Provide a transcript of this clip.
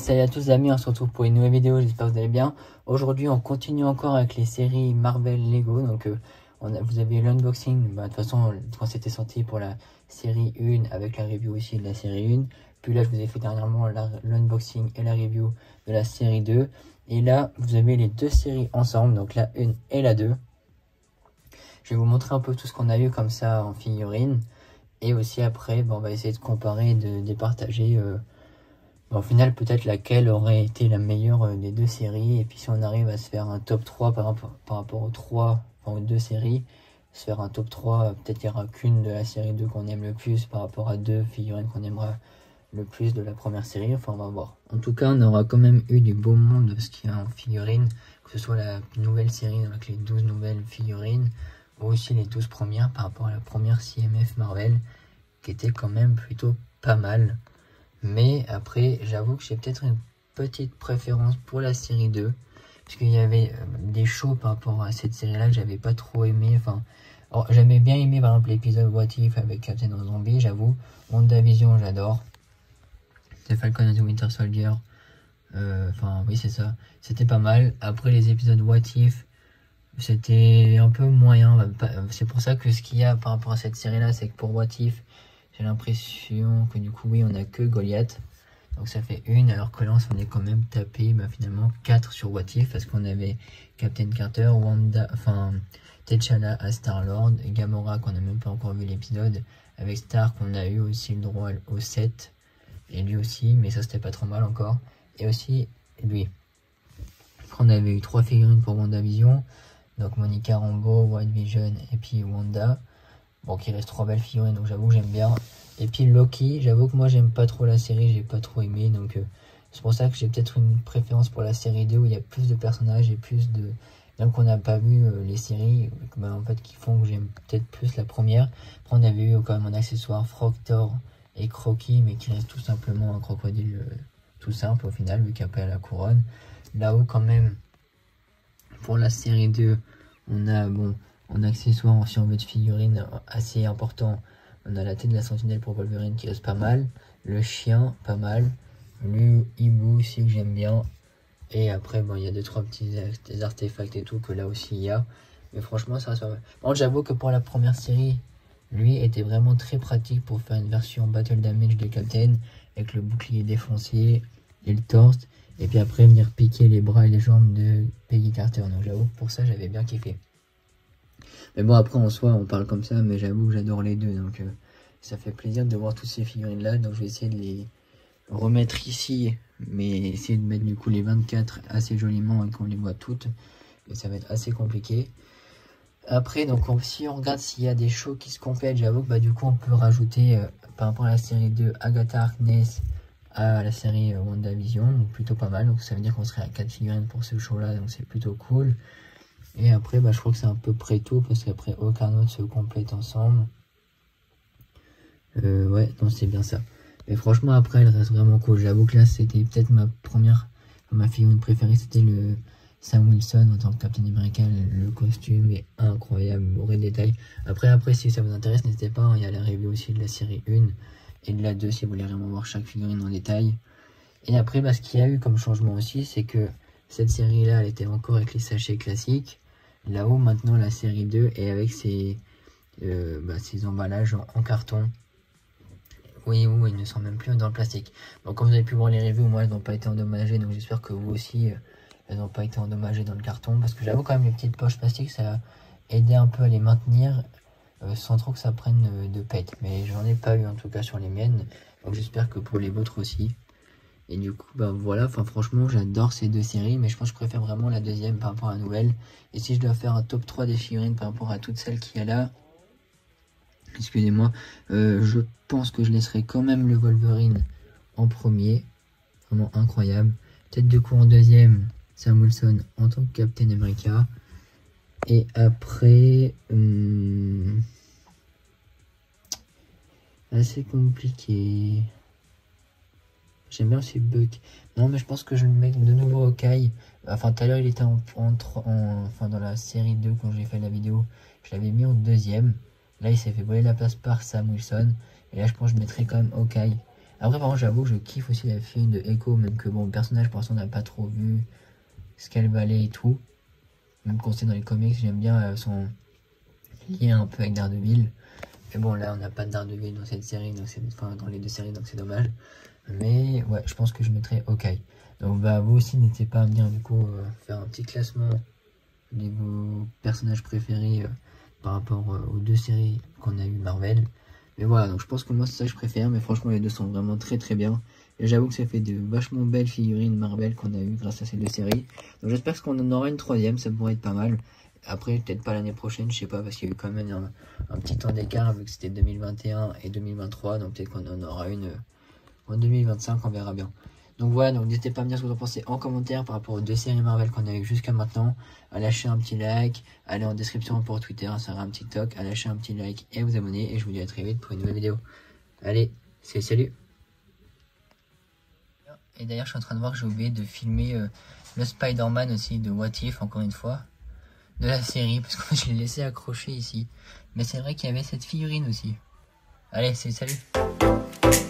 Salut à tous les amis, on se retrouve pour une nouvelle vidéo, j'espère que vous allez bien. Aujourd'hui on continue encore avec les séries Marvel Lego. Donc vous avez l'unboxing, de toute façon quand c'était sorti pour la série 1 avec la review aussi de la série 1. Puis là je vous ai fait dernièrement l'unboxing et la review de la série 2. Et là vous avez les deux séries ensemble, donc la 1 et la 2. Je vais vous montrer un peu tout ce qu'on a eu comme ça en figurines. Et aussi après on va essayer de comparer, de départager au final, peut-être laquelle aurait été la meilleure des deux séries. Et puis si on arrive à se faire un top 3 par rapport aux 3, enfin aux deux séries, se faire un top 3, peut-être il n'y aura qu'une de la série 2 qu'on aime le plus par rapport à deux figurines qu'on aimera le plus de la première série. Enfin, on va voir. En tout cas, on aura quand même eu du beau monde de ce qu'il y a en figurines, que ce soit la nouvelle série avec les 12 nouvelles figurines, ou aussi les 12 premières par rapport à la première CMF Marvel, qui était quand même plutôt pas mal. Mais après, j'avoue que j'ai peut-être une petite préférence pour la série 2. Parce qu'il y avait des shows par rapport à cette série-là que j'avais pas trop aimé. Enfin, j'avais bien aimé par exemple l'épisode What If avec Captain Zombie, j'avoue. WandaVision, j'adore. The Falcon and the Winter Soldier. Enfin, oui, c'est ça. C'était pas mal. Après les épisodes What If, c'était un peu moyen. C'est pour ça que ce qu'il y a par rapport à cette série-là, c'est que pour What If, j'ai l'impression que du coup, oui, on a que Goliath. Donc ça fait une, alors que là, on s'en est quand même tapé finalement 4 sur What If, parce qu'on avait Captain Carter, Wanda, enfin T'Challa à Star-Lord, Gamora qu'on n'a même pas encore vu l'épisode, avec Stark on a eu aussi le droit au 7, et lui aussi, mais ça c'était pas trop mal encore, et aussi lui. Après, on avait eu 3 figurines pour WandaVision, donc Monica Rambeau, White Vision et puis Wanda. Bon, qu'il reste 3 belles figurines, donc j'avoue que j'aime bien. Et puis Loki, j'avoue que moi j'aime pas trop la série, j'ai pas trop aimé, donc c'est pour ça que j'ai peut-être une préférence pour la série 2 où il y a plus de personnages et plus de... Même qu'on n'a pas vu les séries, en fait qui font que j'aime peut-être plus la première. Après on avait eu quand même un accessoire Frog, Thor et Crocky, mais qui reste tout simplement un crocodile tout simple au final, vu qu'il n'y a pas la couronne. Là-haut quand même, pour la série 2, on a en accessoire, si on veut de figurines assez important, on a la tête de la sentinelle pour Wolverine qui reste pas mal, le chien pas mal, le hibou aussi que j'aime bien, et après il y a 2-3 petits des artefacts et tout que là aussi il y a, mais franchement ça reste pas mal. Bon, j'avoue que pour la première série, lui était vraiment très pratique pour faire une version battle damage de Captain avec le bouclier défoncé et le torse, et puis après venir piquer les bras et les jambes de Peggy Carter. Donc j'avoue que pour ça j'avais bien kiffé. Mais bon, après en soi on parle comme ça, mais j'avoue que j'adore les deux, donc ça fait plaisir de voir toutes ces figurines là. Donc je vais essayer de les remettre ici, mais essayer de mettre du coup les 24 assez joliment et qu'on les voit toutes, et ça va être assez compliqué. Après donc si on regarde s'il y a des shows qui se complètent, j'avoue que du coup on peut rajouter par rapport à la série 2 Agatha Harkness à la série WandaVision, donc plutôt pas mal. Donc ça veut dire qu'on serait à 4 figurines pour ce show là, donc c'est plutôt cool. Et après je crois que c'est à peu près tout, parce qu'après aucun autre se complète ensemble. Ouais, non, c'est bien ça. Mais franchement après elle reste vraiment cool. J'avoue que là c'était peut-être ma figurine préférée, c'était le Sam Wilson en tant que Captain America. Le costume est incroyable, bourré de détails. Après si ça vous intéresse, n'hésitez pas, il y a la review aussi de la série 1 et de la 2 si vous voulez vraiment voir chaque figurine en détail. Et après ce qu'il y a eu comme changement aussi, c'est que cette série là elle était encore avec les sachets classiques. Là-haut maintenant la série 2 est avec ses emballages en carton. Oui, ils ne sont même plus dans le plastique. Donc comme vous avez pu voir les reviews, moi elles n'ont pas été endommagées, donc j'espère que vous aussi elles n'ont pas été endommagées dans le carton, parce que j'avoue quand même les petites poches plastiques ça a aidé un peu à les maintenir sans trop que ça prenne de pète. Mais j'en ai pas eu en tout cas sur les miennes, donc j'espère que pour les vôtres aussi. Et du coup voilà, franchement j'adore ces deux séries, mais je pense que je préfère vraiment la deuxième par rapport à la nouvelle. Et si je dois faire un top 3 des figurines par rapport à toutes celles qu'il y a là, excusez-moi, je pense que je laisserai quand même le Wolverine en premier, vraiment incroyable. Peut-être du coup en deuxième, Sam Wilson en tant que Captain America. Et après, assez compliqué. J'aime bien aussi Buck. Non, mais je pense que je le mets de nouveau au Kai. Enfin, tout à l'heure, il était dans la série 2 quand j'ai fait la vidéo. Je l'avais mis en deuxième. Là, il s'est fait voler la place par Sam Wilson. Et là, je pense que je mettrai quand même Hawkeye. Après, par contre, j'avoue que je kiffe aussi la fille de Echo, même que bon, le personnage, pour l'instant, on n'a pas trop vu ce qu'elle valait et tout. Même qu'on sait dans les comics, j'aime bien son lien un peu avec Daredevil. Mais bon, là, on n'a pas de Daredevil dans cette série, donc enfin, dans les deux séries, donc c'est dommage. Mais ouais, je pense que je mettrai OK. Donc bah, vous aussi, n'hésitez pas à me dire, du coup, faire un petit classement de vos personnages préférés par rapport aux deux séries qu'on a eu Marvel. Mais voilà, donc je pense que moi, c'est ça que je préfère, mais franchement, les deux sont vraiment très très bien. Et j'avoue que ça fait de vachement belles figurines Marvel qu'on a eu grâce à ces deux séries. Donc j'espère qu'on en aura une troisième, ça pourrait être pas mal. Après, peut-être pas l'année prochaine, je sais pas, parce qu'il y a eu quand même un petit temps d'écart, vu que c'était 2021 et 2023, donc peut-être qu'on en aura une en 2025, on verra bien. Donc voilà, donc n'hésitez pas à me dire ce que vous en pensez en commentaire par rapport aux deux séries Marvel qu'on a eu jusqu'à maintenant. À lâcher un petit like, allez en description pour Twitter, Instagram, TikTok, à lâcher un petit like et à vous abonner. Et je vous dis à très vite pour une nouvelle vidéo. Allez, salut. Et d'ailleurs, je suis en train de voir que j'ai oublié de filmer le Spider-Man aussi de What If, encore une fois, de la série, parce que je l'ai laissé accroché ici. Mais c'est vrai qu'il y avait cette figurine aussi. Allez, salut.